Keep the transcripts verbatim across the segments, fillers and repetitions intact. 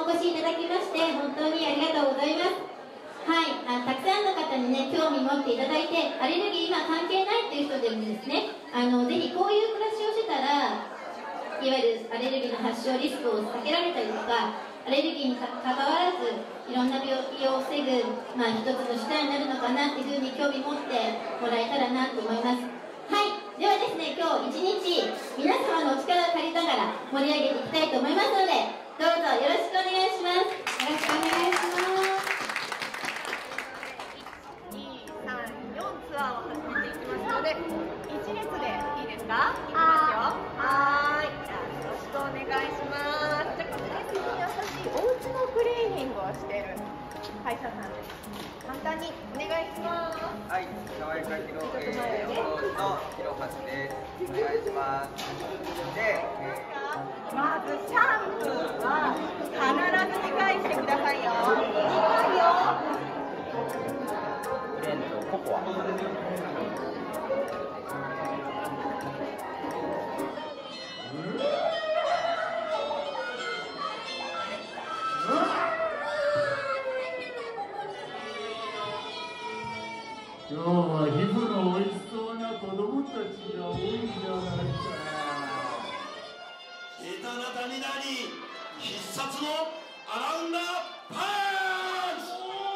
んお越しいただきまして本当にありがとうございます。はい、あたくさんの方にね興味持っていただいて、アレルギー今関係ないっていう人でもですね、あのぜひこういう暮らしをしてたらいわゆるアレルギーの発症リスクを避けられたりとか、アレルギーにかかわらずいろんな病気を防ぐ、まあ、一つの手段になるのかなっていうふうに興味持ってもらえたらなと思います。はい、ではですね、今日一日皆様のお力を借りながら盛り上げていきたいと思いますので、どうぞよろしくお願いします。よろしくお願いします。 に、さん、よんツアーを始めていきますので、一列でいいですか？いきますよ。はーい。じゃあよろしくお願いします。じゃあこのですね、優しいお家のクリーニングをしている歯医者さんです。簡単にお願いします。 はい、爽やかひろえーのひろはちです。お願いします。で、えー、 まずシャンプーは必ずにかいしてくださいよ。にかいよ。 えっとココア。 今日は皮膚の美味しそうな子供たちが多いんじゃないか。 下手な谷田に必殺のアラウンダーパンチ。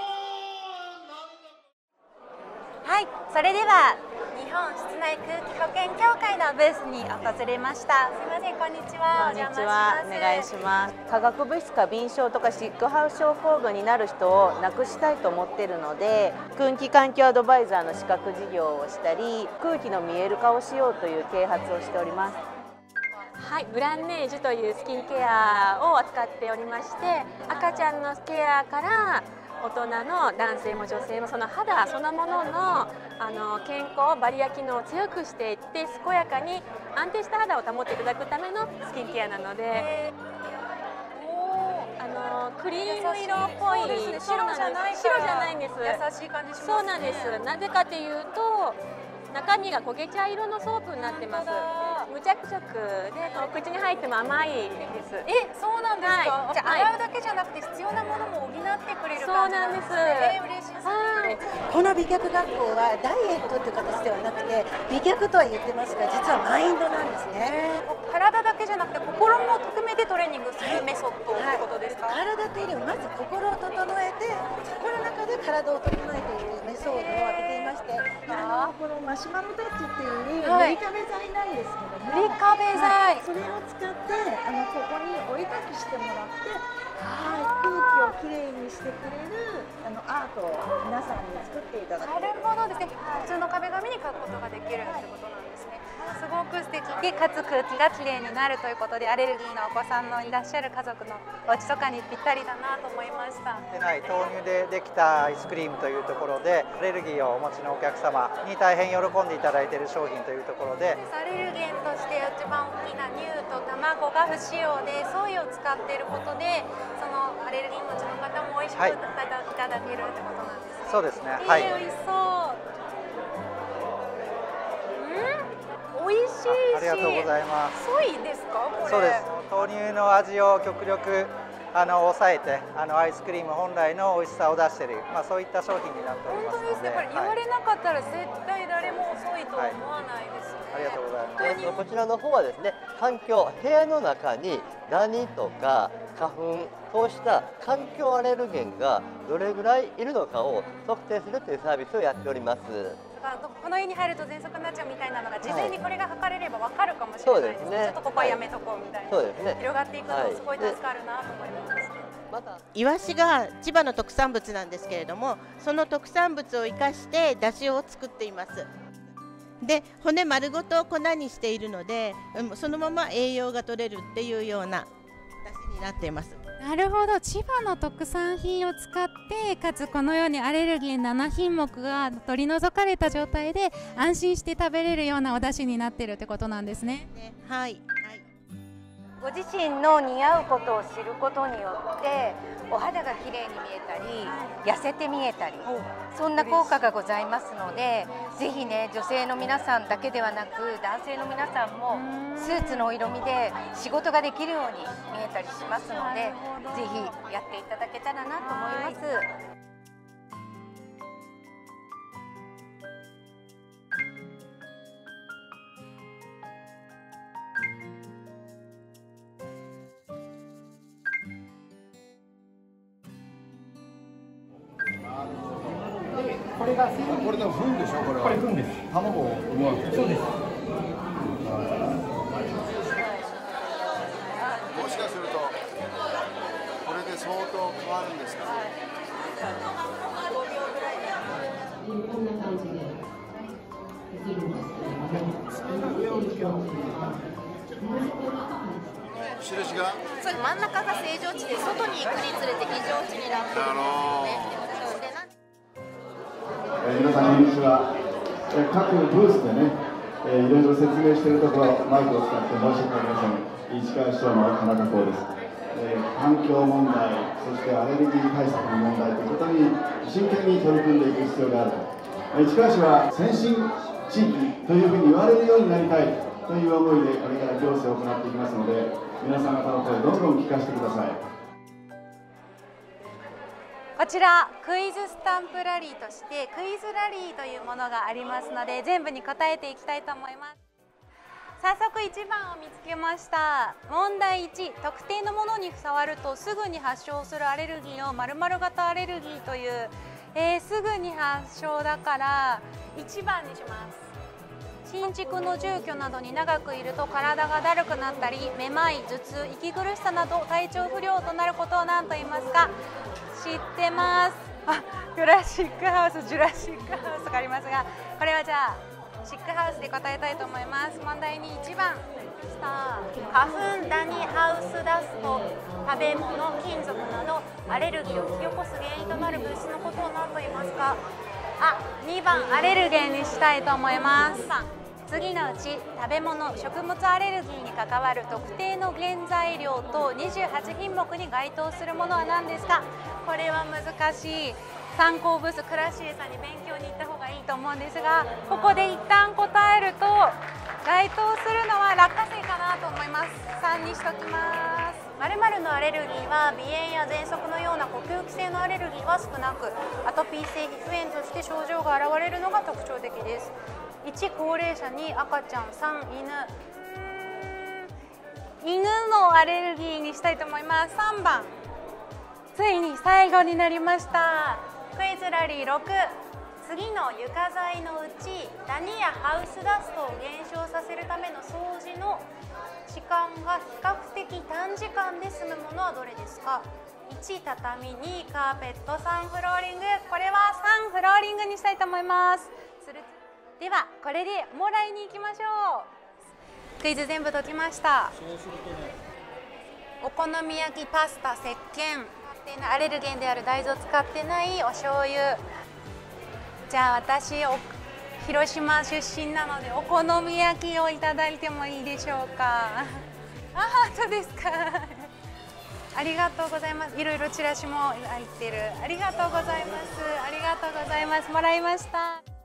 はい、それでは日本室内空気保健協会のブースに訪れました。すみません、こんにちは。 こんにちは、お願いします。化学物質過敏症とかシックハウス症候群になる人をなくしたいと思っているので、空気環境アドバイザーの資格事業をしたり、空気の見える化をしようという啓発をしております。 はい、ブランネージュというスキンケアを扱っておりまして、赤ちゃんのケアから大人の男性も女性もその肌そのもののあの健康バリア機能を強くしていって、健やかに安定した肌を保っていただくためのスキンケアなので、あのクリーム色っぽい、 ね、白じゃない白じゃないんです。 優しい感じしますね。 そうなんです。なぜかというと中身が焦げ茶色のソープになってます。無着色で口に入っても甘いです。 え、そうなんですか。はい、じゃあ、 はい、 洗うだけじゃなくて必要なものも補ってくれる感じなんですね。 そうなんです。 えー、嬉しいです。 はい。 この美脚学校はダイエットという形ではなくて美脚とは言ってますが、実はマインドなんですね。 体だけじゃなくて心も含めてトレーニングするメソッドということですか。 はい、体というよりもまず心を整えて、そこの中で体を整えていくメソッドを挙げていまして、あのこのマシュマロタッチっていう塗り壁剤なんですけども、 塗り壁剤、 はい、それを使ってあのここにお絵かきしてもらって、はい、空気をきれいにしてくれるあのアートを皆さんに作っていただく。 なるほどですね。普通の壁紙に描くことができるということなんですね。すごく素敵で、かつ空気がきれいになるということで、アレルギーのお子さんのいらっしゃる家族のお家とかにぴったりだなと思いました。 でない豆乳でできたアイスクリームというところで、アレルギーをお持ちのお客様に大変喜んでいただいている商品というところで、 アレルゲンとして一番大きな乳と卵が不使用でソイを使っていることで、そのアレルギー持ちの方も美味しくいただけるってことなんですね。 そうですね。 はい。美味しそう。美味しいし、 ありがとうございます。 ソイですか？これ。 そうです。豆乳の味を極力あの抑えて、あのアイスクリーム本来の美味しさを出している、まあそういった商品になっておりますので。 本当ですね。これ言われなかったら絶対誰もソイと思わないですね。 はい、ありがとうございます。 こちらの方はですね、環境、部屋の中にダニとか花粉、そうした環境アレルゲンがどれぐらいいるのかを測定するというサービスをやっております。 この家に入ると喘息になっちゃうみたいなのが事前にこれが測れれば分かるかもしれないですね。ちょっとここはやめとこうみたいな。 そうですね。 広がっていくのすごい助かるなと思います。 またイワシが千葉の特産物なんですけれども、その特産物を生かして出汁を作っています。で、骨丸ごと粉にしているので、そのまま栄養が取れるっていうような出汁になっています。 なるほど、千葉の特産品を使って、かつこのようにアレルギーなな品目が取り除かれた状態で安心して食べれるようなお出汁になっているってことなんですね。 ね、はい、はい。 ご自身の似合うことを知ることによってお肌が綺麗に見えたり痩せて見えたり、そんな効果がございますので、ぜひね、女性の皆さんだけではなく男性の皆さんもスーツの色味で仕事ができるように見えたりしますので、ぜひやっていただけたらなと思います。 これがこれでも糞でしょ、これは。これ糞です。卵を産むわけ。そうです。もしかするとこれで相当変わるんですか。こんな感じでできるんですけれども、それが上を向けよう。印が？ そう、真ん中が正常値で外に行くにつれて異常値になっているんですね。 皆さんこんにちは。各ブースでね、いろいろ説明しているところ、マイクを使って申し訳ありません。市川市長の田中光です。環境問題、そしてアレルギー対策の問題ということに真剣に取り組んでいく必要がある。市川市は先進地域というふうに言われるようになりたいという思いでこれから行政を行っていきますので、皆さん方の声どんどん聞かせてください。 こちらクイズスタンプラリーとしてクイズラリーというものがありますので、全部に答えていきたいと思います。早速いちばんを見つけました。問題いち、特定のものに触るとすぐに発症するアレルギーを〇〇型アレルギーという、えー、すぐに発症だからいちばんにします。新築の住居などに長くいると体がだるくなったり、めまい、頭痛、息苦しさなど体調不良となることを何と言いますか？知ってます。あ、ジュラシックハウス、ジュラシックハウスとかありますが、これはじゃあシックハウスで答えたいと思います。問題にいちばん花粉、ダニ、ハウスダスト、食べ物、金属などアレルギーを引き起こす原因となる物質のことを何と言いますか？あ、にばんアレルゲンにしたいと思います。次のうち食べ物・食物アレルギーに関わる特定の原材料とにじゅうはちひんもくに該当するものは何ですか？これは難しい。参考ブースクラシエさんに勉強に行った方がいいと思うんですが、ここで一旦答えると該当するのは落花生かなと思います。さんにしときます。〇〇のアレルギーは鼻炎や喘息のような呼吸器系のアレルギーは少なく、アトピー性皮膚炎として症状が現れるのが特徴的です。いち、高齢者に赤ちゃん。さん、犬。犬のアレルギーにしたいと思います。さんばん。ついに最後になりました。クイズラリーろく。次の床材のうちダニやハウスダストを減少させるための掃除の時間が比較的短時間で済むものはどれですか？いち、畳。に、カーペット。さん、フローリング。これはさん、フローリングにしたいと思います。ではこれでもらいに行きましょう。クイズ全部解きました。お好み焼き、パスタ、石鹸、アレルゲンである大豆を使ってないお醤油。じゃあ私お広島出身なのでお好み焼きをいただいてもいいでしょうか？あ、そうですか。ありがとうございます。いろいろチラシも入ってる。ありがとうございます。ありがとうございます。もらいました。